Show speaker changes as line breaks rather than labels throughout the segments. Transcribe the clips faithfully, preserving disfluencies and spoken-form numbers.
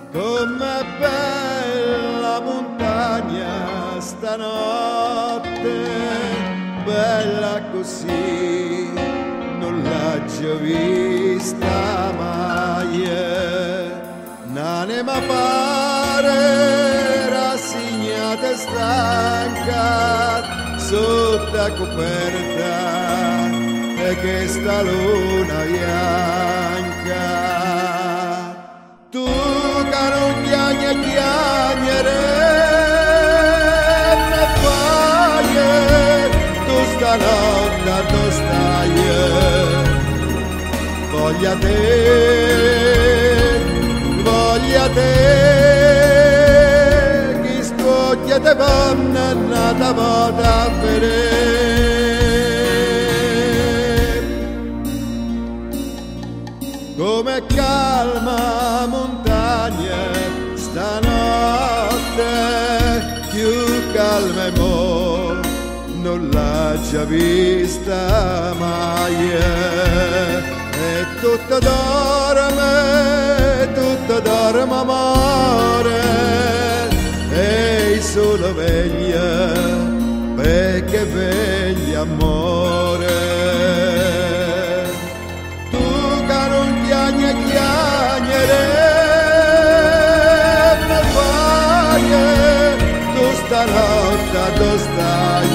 Com'è bella montagna stanotte, bella così, non l'ha già vista mai. N'anima pare rassegnata e stanca sotto la coperta e che sta luna bianca. Tu che non chiagna chiagnere me fai, tu stanotte tu stai, voglia te, voglia te, chi stuocchia te vanno nata vota a vedere. Come calma montagna stanotte, più calma e mo non l'ha già vista mai. E tutto dorme, tutto dorme amore, e il sole veglia perché veglia amore. Chiagna chiagnere me fai, tu stanotte tu stai,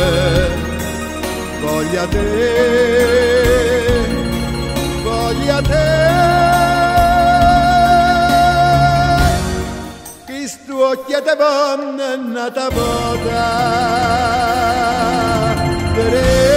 voglia te, voglia te, chi stuocchia te vanno nata vota.